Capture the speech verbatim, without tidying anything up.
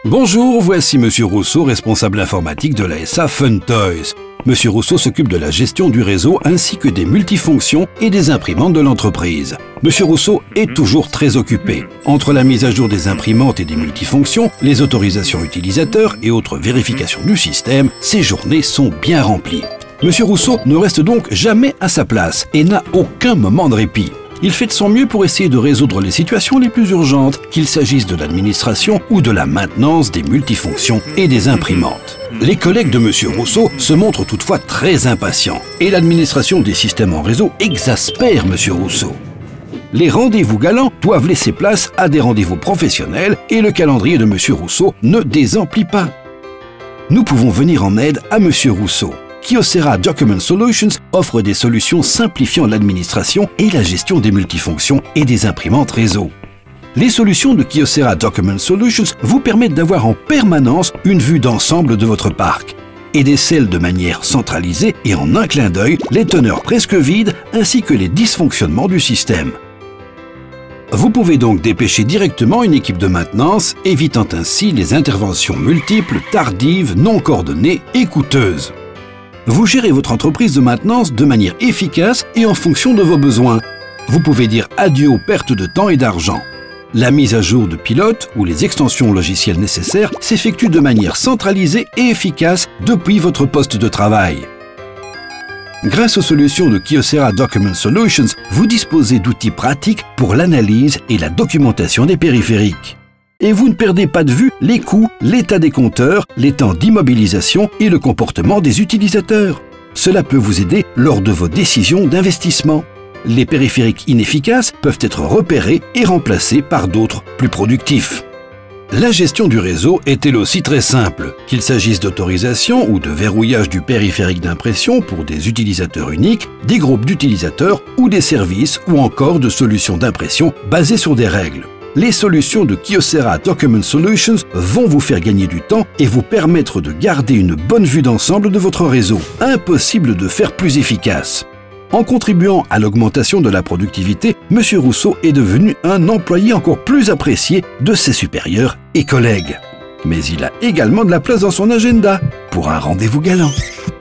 Bonjour, voici Monsieur Rousseau, responsable informatique de l'A S A Fun Toys. Monsieur Rousseau s'occupe de la gestion du réseau ainsi que des multifonctions et des imprimantes de l'entreprise. Monsieur Rousseau est toujours très occupé. Entre la mise à jour des imprimantes et des multifonctions, les autorisations utilisateurs et autres vérifications du système, ses journées sont bien remplies. Monsieur Rousseau ne reste donc jamais à sa place et n'a aucun moment de répit. Il fait de son mieux pour essayer de résoudre les situations les plus urgentes, qu'il s'agisse de l'administration ou de la maintenance des multifonctions et des imprimantes. Les collègues de Monsieur Rousseau se montrent toutefois très impatients et l'administration des systèmes en réseau exaspère Monsieur Rousseau. Les rendez-vous galants doivent laisser place à des rendez-vous professionnels et le calendrier de Monsieur Rousseau ne désemplit pas. Nous pouvons venir en aide à Monsieur Rousseau. Kyocera Document Solutions offre des solutions simplifiant l'administration et la gestion des multifonctions et des imprimantes réseau. Les solutions de Kyocera Document Solutions vous permettent d'avoir en permanence une vue d'ensemble de votre parc et décèlent de manière centralisée et en un clin d'œil les teneurs presque vides ainsi que les dysfonctionnements du système. Vous pouvez donc dépêcher directement une équipe de maintenance, évitant ainsi les interventions multiples, tardives, non coordonnées et coûteuses. Vous gérez votre entreprise de maintenance de manière efficace et en fonction de vos besoins. Vous pouvez dire adieu aux pertes de temps et d'argent. La mise à jour de pilotes ou les extensions logicielles nécessaires s'effectuent de manière centralisée et efficace depuis votre poste de travail. Grâce aux solutions de Kyocera Document Solutions, vous disposez d'outils pratiques pour l'analyse et la documentation des périphériques. Et vous ne perdez pas de vue les coûts, l'état des compteurs, les temps d'immobilisation et le comportement des utilisateurs. Cela peut vous aider lors de vos décisions d'investissement. Les périphériques inefficaces peuvent être repérés et remplacés par d'autres plus productifs. La gestion du réseau est elle aussi très simple, qu'il s'agisse d'autorisation ou de verrouillage du périphérique d'impression pour des utilisateurs uniques, des groupes d'utilisateurs ou des services ou encore de solutions d'impression basées sur des règles. Les solutions de Kyocera Document Solutions vont vous faire gagner du temps et vous permettre de garder une bonne vue d'ensemble de votre réseau. Impossible de faire plus efficace. En contribuant à l'augmentation de la productivité, Monsieur Rousseau est devenu un employé encore plus apprécié de ses supérieurs et collègues. Mais il a également de la place dans son agenda pour un rendez-vous galant.